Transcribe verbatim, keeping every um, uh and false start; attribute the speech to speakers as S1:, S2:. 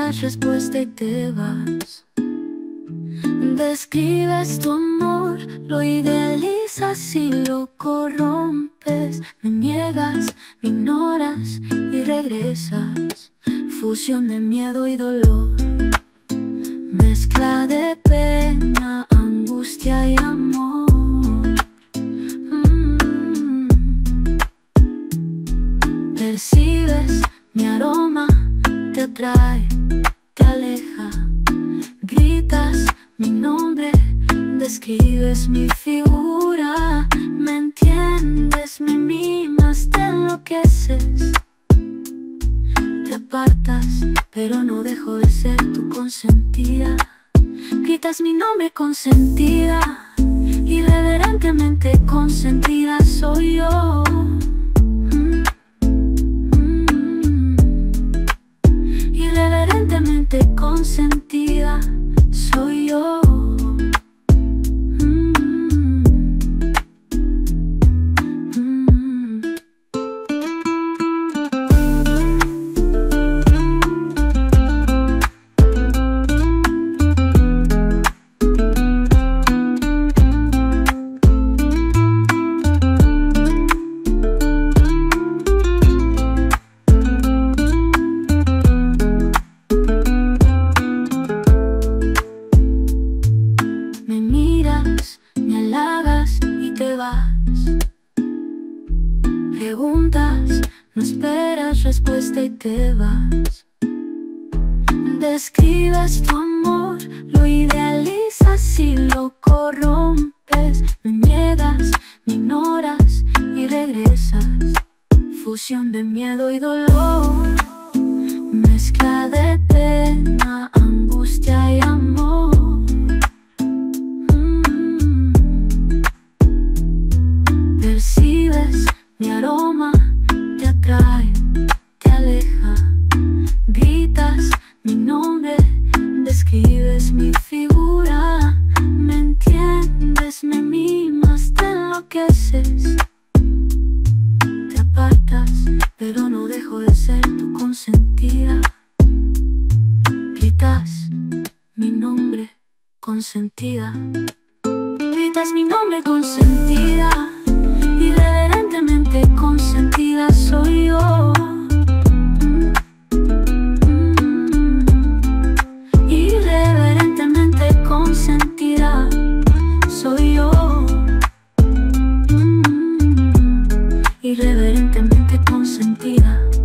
S1: esperas respuesta y te vas. Describes tu amor, lo idealizas y lo corrompes. Me niegas, me ignoras y regresas. Fusión de miedo y dolor, mezcla de pena, angustia y amor. mm. Percibes mi aroma, te atrae, te aleja. Gritas mi nombre, describes mi figura. Me entiendes, me mimas, te enloqueces. Te apartas, pero no dejo de ser tu consentida. Gritas mi nombre, consentida. Irreverentemente consentida soy yo. Mm, mm. Irreverentemente consentida soy yo. Mm, mm. Me miras, me halagas y te vas. Preguntas, no esperas respuesta y te vas. Describes tu amor, lo idealizas y lo corrompes. Me niegas, me ignoras y regresas. Fusión de miedo y dolor, mezcla de pena, angustia y amor. Percibes mi aroma, te atrae, te aleja. Gritas mi nombre, describes mi figura. Me entiendes, me mimas, te enloqueces. Te apartas, pero no dejo de ser tu consentida. Gritas mi nombre, consentida. Gritas mi nombre, consentida. Irreverentemente consentida soy yo. Mm, mm. Irreverentemente consentida soy yo. Mm, Irreverentemente consentida.